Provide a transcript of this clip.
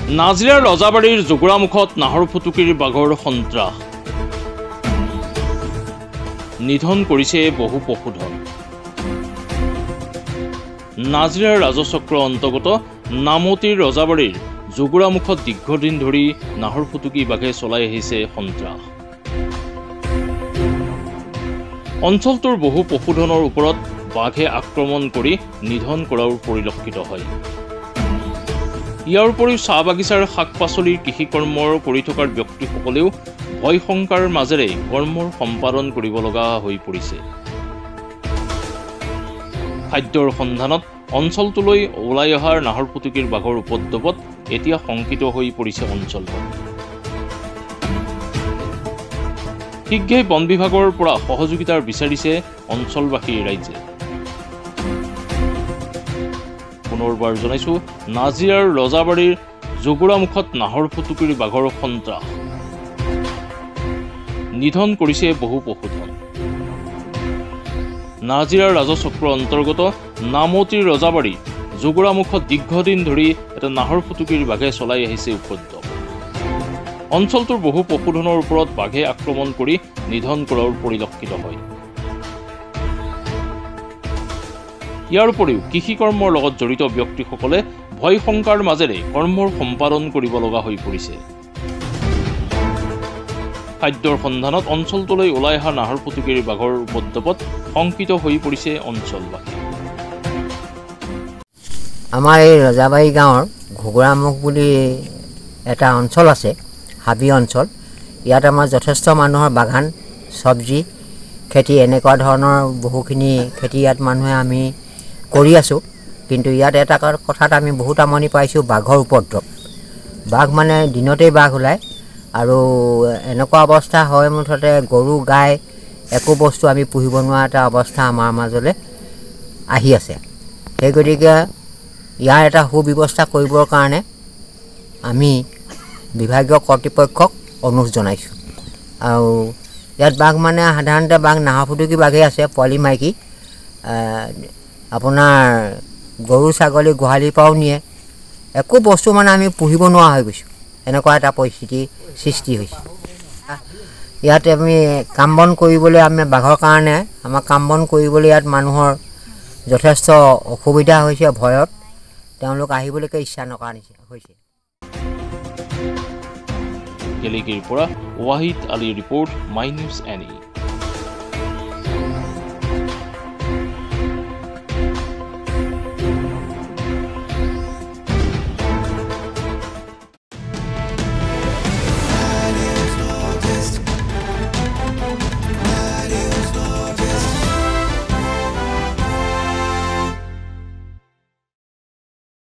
নাজিৰাৰ ৰজাবাৰীৰ জোগৰামুখত নাহৰ ফুটুকিৰ বাঘৰ সন্ত্ৰাস নিধন কৰিছে বহু পশুধন। নাজিৰাৰ ৰাজচক্ৰ অন্তৰ্গত নামতিৰ ৰজাবাৰীৰ জোগৰামুখত দীৰ্ঘদিন ধৰি নাহৰ ফুটুকি বাঘে চলাই আহিছে সন্ত্ৰাস। অঞ্চলটোৰ বহু পশুধনৰ ওপৰত বাঘে আক্ৰমণ কৰি নিধন কৰাও পৰিলক্ষিত হয়। ইয়াৰ উপৰিও চাহ বাগিচাৰ শাক পাচলিৰ কৃষি কৰ্মৰ কৰি থকাৰ ব্যক্তিসকলেও ভয় শংকাৰ মাজেৰে কৰ্মৰ সম্পাদন কৰিব লগা হৈ পৰিছে। খাদ্যৰ সন্ধানত অঞ্চলটোলৈ ওলাই অহাৰ নাহৰ ফুটুকিৰ বাঘৰ উপদ্ৰৱত এতিয়া শংকিত হৈ পৰিছে অঞ্চলবাসী। শীঘ্ৰেই বন বিভাগৰ পৰা সহযোগিতা বিচাৰিছে অঞ্চলবাসীৰ ৰাইজে। পুনৰবাৰ জনাইছো, নাজিৰাৰ ৰজাবাৰীৰ জোগৰামুখত নাহৰ ফুটুকিৰ বাঘৰ সন্ত্ৰাস নিধন কৰিছে বহু পশুধন। নাজিৰাৰ ৰাজচক্ৰ অন্তৰ্গত নামতিৰ ৰজাবাৰী জোগৰামুখত দীৰ্ঘদিন ধৰি এটা নাহৰ ফুটুকিৰ বাঘে চলাই আহিছে উপদ্ৰৱ। অঞ্চলটোৰ বহু পশুধনৰ ওপৰত বাঘে আক্ৰমণ কৰি নিধন কৰাৰ পৰিলক্ষিত হয়। ইয়াৰ উপৰিও কৃষি কৰ্মৰ লগত জড়িত ব্যক্তিসকলে ভয় শংকাৰ মাজেৰে কৰ্মৰ সম্পাদন কৰিব লগা হৈ পৰিছে। খাদ্যৰ সন্ধানত অঞ্চলটোলৈ ওলাই অহা নাহৰ ফুটুকিৰ বাঘৰ উপদ্ৰৱত শংকিত হৈ পৰিছে অঞ্চলবাসী। আমাৰ এই ৰজাবাৰী গাঁৱৰ ঘুগুৰামুখ বুলি এটা অঞ্চল আছে, হাবি অঞ্চল। ইয়াত আমাৰ যথেষ্ট মানুহৰ বাগান, চব্জি খেতি, এনেকুৱা ধৰণৰ বহুখিনি খেতি ইয়াত মানুহে আমি কৰি আছোঁ। কিন্তু ইয়াত এটা কথাত আমি বহুত আমনি পাইছোঁ, বাঘৰ উপদ্ৰৱ। বাঘ মানে দিনতেই বাঘ ওলায় আৰু এনেকুৱা অৱস্থা হয়, মুঠতে গৰু গাই একো বস্তু আমি পুহিব নোৱাৰা এটা অৱস্থা আমাৰ মাজলৈ আহি আছে। সেই গতিকে ইয়াৰ এটা সুব্যৱস্থা কৰিবৰ কাৰণে আমি বিভাগীয় কৰ্তৃপক্ষক অনুৰোধ জনাইছোঁ। আৰু ইয়াত বাঘ মানে সাধাৰণতে বাঘ নাহৰ ফুটুকি বাঘেই আছে, পোৱালি মাইকী। আপোনাৰ গৰু ছাগলী গোহালিৰ পৰাও নিয়ে, একো বস্তু মানে আমি পুহিব নোৱাৰা হৈ গৈছোঁ। এনেকুৱা এটা পৰিস্থিতি সৃষ্টি হৈছে। ইয়াত আমি কাম বন কৰিবলৈ, আমি বাঘৰ কাৰণে আমাৰ কাম বন কৰিবলৈ ইয়াত মানুহৰ যথেষ্ট অসুবিধা হৈছে। ভয়ত তেওঁলোক আহিবলৈকে ইচ্ছা নকৰা হৈছে। গেলেকীৰ পৰা ৱাহিদ আলীৰ ৰিপৰ্ট, মাই নিউজ NE।